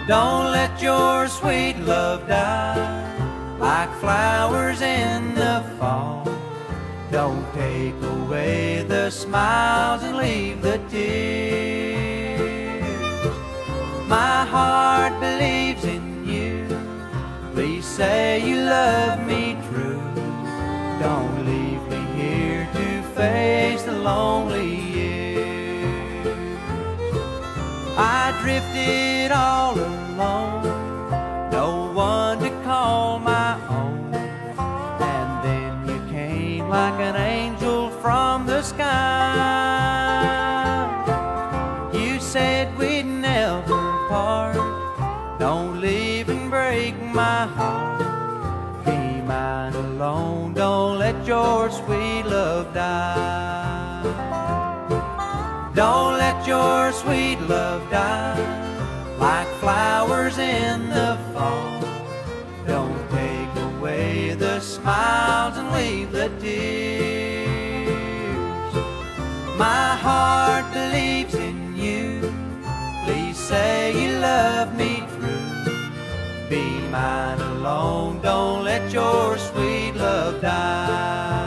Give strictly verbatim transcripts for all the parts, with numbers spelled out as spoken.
Don't let your sweet love die like flowers in the fall. Don't take away the smiles and leave the tears. My heart believes in you. Please say you love me true. Don't leave me here to face the lonely years. I drifted all alone, no one to call my own. And then you came like an angel from the sky. You said we'd never part. Don't leave and break my heart. Be mine alone, don't let your sweet love die. Don't let your sweet love die like flowers in the fall. Don't take away the smiles and leave the tears. My heart believes in you. Please say you love me true. Be mine alone, don't let your sweet love die.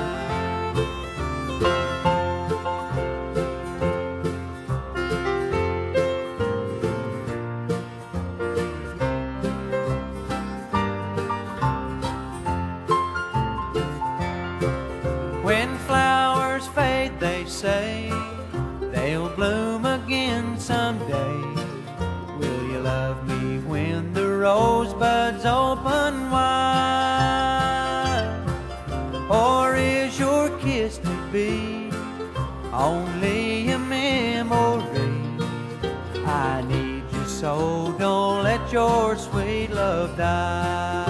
When flowers fade, they say they'll bloom again someday. Will you love me when the rosebuds open wide? Or is your kiss to be only a memory? I need you so, don't let your sweet love die.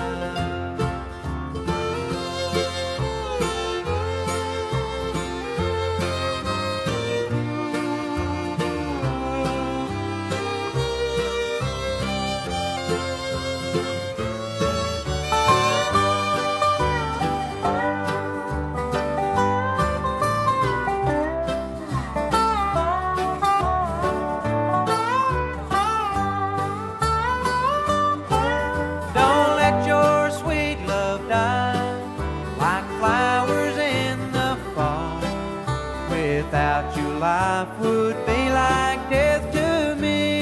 Without you, life would be like death to me.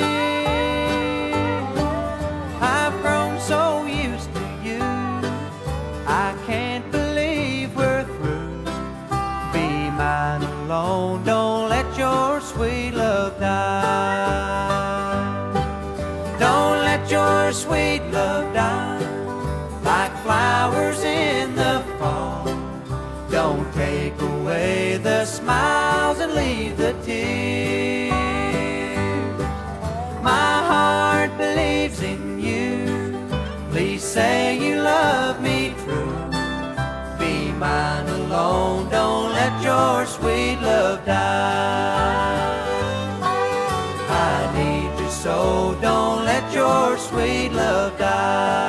I've grown so used to you, I can't believe we're through. Be mine alone, don't let your sweet love die. Don't let your sweet love die like flowers in the fall. Don't take away the smiles and leave the tears. My heart believes in you. Please say you love me true. Be mine alone, don't let your sweet love die. I need you so, don't let your sweet love die.